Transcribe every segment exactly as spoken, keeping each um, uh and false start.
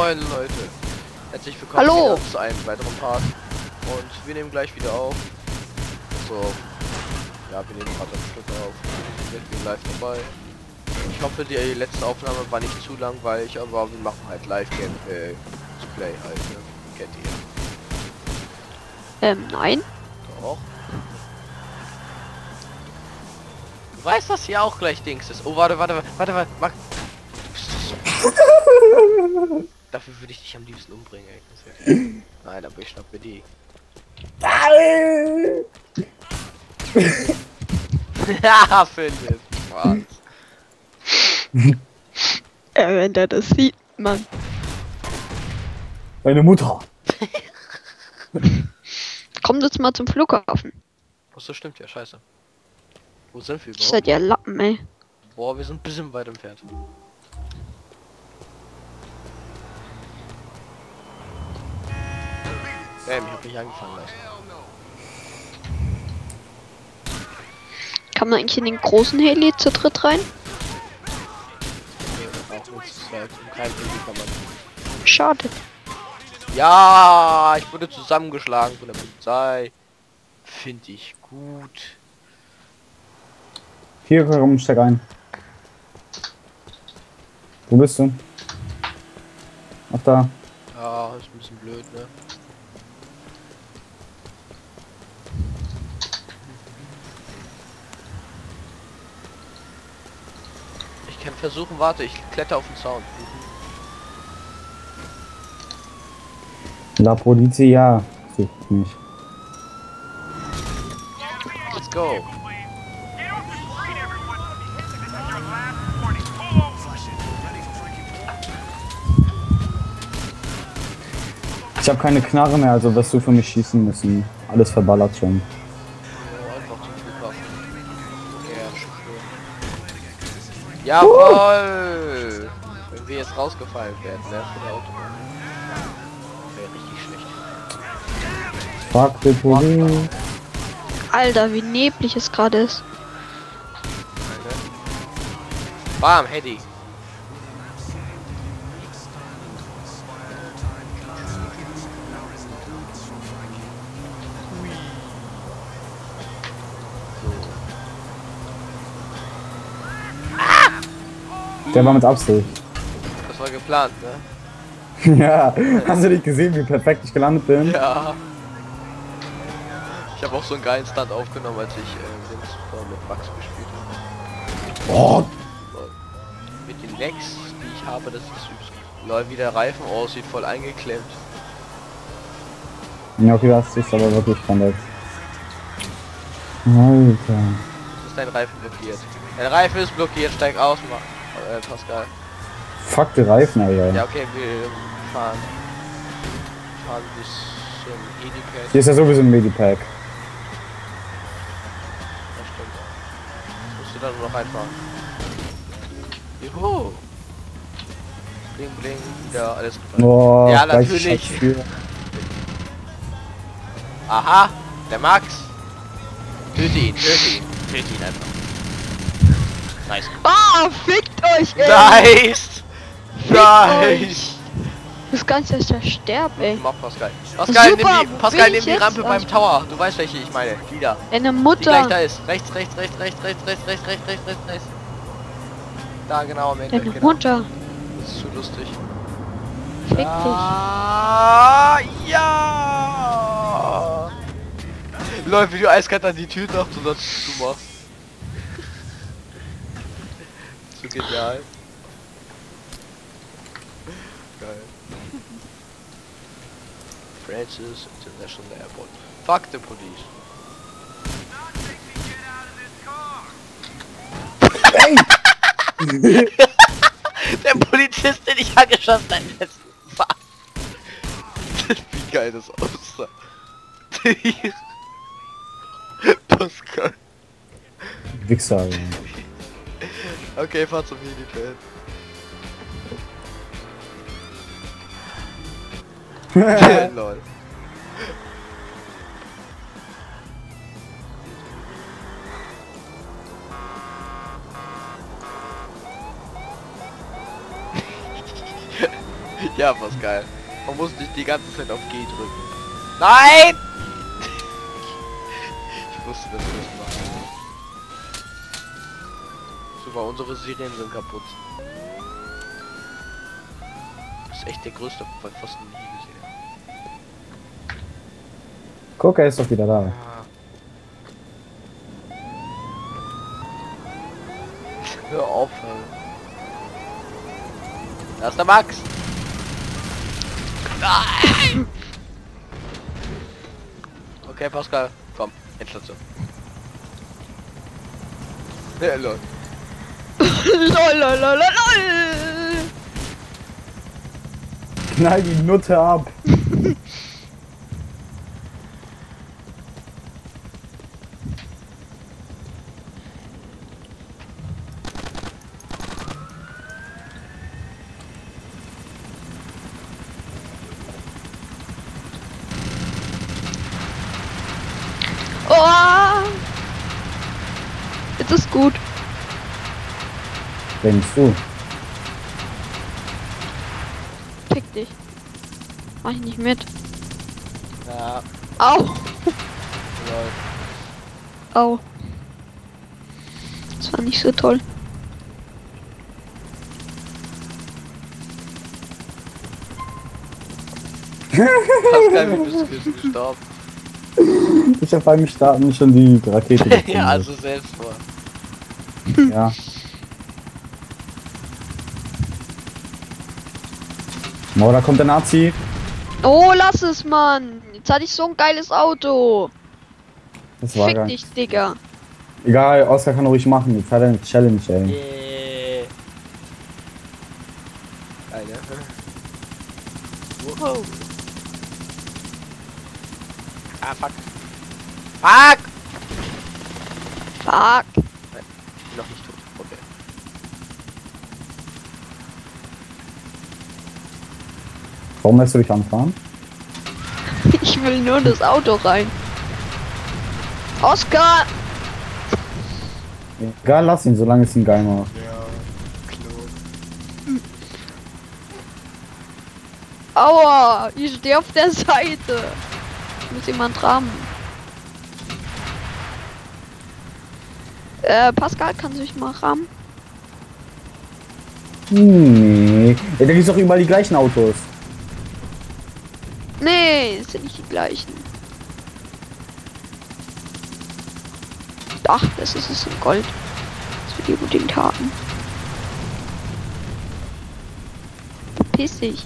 Moin Leute, herzlich willkommen Hallo. wieder zu einem weiteren Part und wir nehmen gleich wieder auf. So, ja, wir nehmen gerade ein Stück auf. Ich bin live dabei. Ich hoffe, die letzte Aufnahme war nicht zu langweilig, aber wir machen halt live Game äh, zu Play halt. Ne? Kennt ihr? Ähm, nein. Doch. Du weißt, dass hier auch gleich Dings ist. Oh, warte, warte, warte, warte, warte. Dafür würde ich dich am liebsten umbringen, ey. Nein, aber ich schnapp mir die. Ja, Philipp. Was? Äh, wenn der das sieht, Mann. Meine Mutter. Kommt jetzt mal zum Flughafen. Was, das stimmt ja, scheiße. Wo sind wir Ich überhaupt? seid ja Lappen, ey. Boah, wir sind ein bisschen weit entfernt. Damn, ich hab mich angefangen lassen. Kann man eigentlich in den großen Heli zu dritt rein? Nee, auch nicht zu zweit. Im keinem Heli kann man. Schade. Ja, ich wurde zusammengeschlagen von der Polizei. Finde ich gut. Hier, komm, steig ein. Wo bist du? Ach da. Ja, ist ein bisschen blöd, ne? Ich kann versuchen, warte, ich kletter auf den Zaun. La Polizia sucht mich. Let's go. Ich habe keine Knarre mehr, also wirst du für mich schießen müssen. Alles verballert schon. Oh, einfach zum Flughafen. Ja, schön. Jawohl! Wenn wir jetzt rausgefallen werden, ne, von der Autobahn. Wäre richtig schlecht. Fuck the police. Alter, wie neblig es gerade ist. Bam, Hedy. Der war mit Absicht. Das war geplant, ne? Ja, hast du nicht gesehen, wie perfekt ich gelandet bin? Ja. Ich habe auch so einen geilen Stunt aufgenommen, als ich äh, den Super mit Max gespielt habe. Oh, Mit den Legs, die ich habe, das ist süß. Lol, wie der Reifen aussieht, voll eingeklemmt. ja, okay, das ist aber wirklich spannend. Alter. Das ist dein Reifen blockiert. Dein Reifen ist blockiert, steig aus, mach. Äh, Pascal. Fuck die Reifen, Alter. Ja, okay, wir fahren. Fahren bis zum Edipad. Hier ist ja sowieso ein Medipack. Das stimmt. Das musst du dann nur noch reinfahren. Juhu! Bling bling, wieder alles gefallen. Boah, Ja, gleich natürlich. Schatz für- Aha, der Max. Töte ihn, töte ihn, töte ihn einfach. Nice. Ah, fickt euch, ey. Nice! Fickt Nice! euch. Das Ganze ist der Sterb, ey. Mach Pascal. Pascal, nimm Super, die, wo Pascal, bin nimm ich die jetzt? Rampe Ah, beim ich- Tower. Du weißt, welche ich meine. Die da. Deine Die gleich da Mutter. ist. Rechts, rechts, rechts, rechts, rechts, rechts, rechts, rechts, rechts, rechts. Da genau am Ende. Deine Genau. Mutter. Das ist zu lustig. Fick dich. Ah, ja! Läuft wie du eiskalt an die Tür nach, so dass du machst. So genial. Geil. Francis International Airport. Fuck the police. Der Polizist, den ich angeschossen habe, letzten Mal. Wie geil das aussah. Pascal. Wichser, Alter. Okay, fahr zum Minifeld. Lol. Ja, was geil. Man muss nicht die ganze Zeit auf G drücken. Nein! Ich wusste, dass wir das machen. Super, unsere Sirenen sind kaputt. Das ist echt der größte Pfosten, den ich je gesehen habe. Guck, er ist doch wieder da. Ah. Hör auf, ey. Da ist der Max! Nein! Okay, Pascal, komm, Endstation. Ja, lol. Lol, lol, lol, lol. Knall die Nutte ab. Oh! Jetzt ist gut. Denkst du? Fick dich. Mach ich nicht mit. Ja, Au! lol. Au. Das war nicht so toll. Pascal, wie bist du gestorben? Ich hab beim Starten schon die Rakete gezündet. Ja, also selbst vor. Ja. Oh, da kommt der Nazi. Oh, lass es, Mann. Jetzt hatte ich so ein geiles Auto. Das war Fick geil. dich, Digga. Egal, Oscar kann ruhig machen. Jetzt hat er eine Challenge, ey. Yeah. Geil, ne? Wow. Ah, fuck. Fuck! Fuck. Noch nicht tot. Okay. Warum lässt du dich anfahren? Ich will nur das Auto rein. Oscar! Egal, lass ihn, solange es ihn geil macht. Ja, Klo. Aua! Ich stehe auf der Seite. Muss jemand rammen. Äh, Pascal, kannst du mich mal rammen? Nee. Ja, da gibt's doch überall die gleichen Autos. Nee, es sind nicht die gleichen. Ach, das ist es in Gold. Das will ich unbedingt haben. Verpiss dich.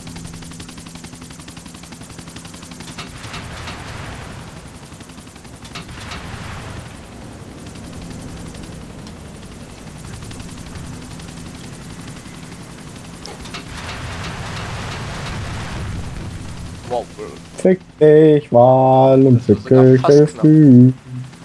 Wow. Fick dich, Wahl und Das ist fick sogar dich, fast Gefühl.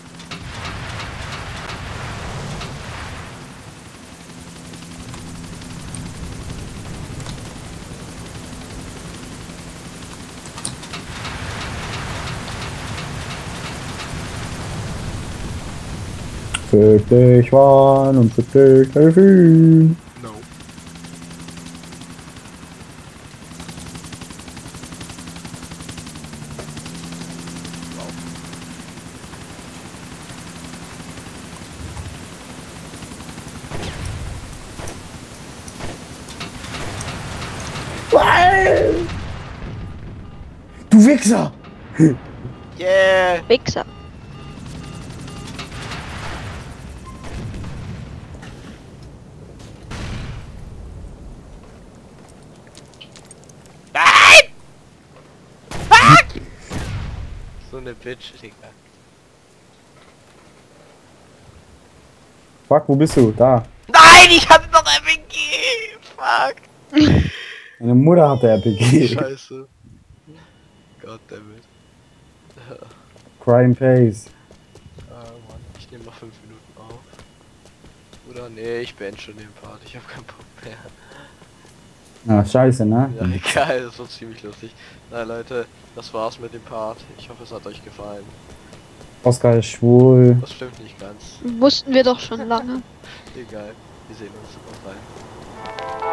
Fick dich, Wahl und fick dich, Gefühl. No. Du Wichser! Yeah! Wichser. Nein! Fuck! So eine Bitch, Digga. Fuck, wo bist du? Da. Nein, ich hatte noch R P G! Fuck! Meine Mutter hatte R P G. Scheiße. Goddammit. Crime Pays. Ah, Mann, ich nehme noch fünf Minuten auf. Oder nee, ich beende schon den Part, ich habe keinen Bock mehr. Na, scheiße, ne? Ja, egal, das war ziemlich lustig. Na Leute, das war's mit dem Part. Ich hoffe, es hat euch gefallen. Oscar ist schwul. Das stimmt nicht ganz. Wussten wir doch schon lange. Egal, wir sehen uns. Bye.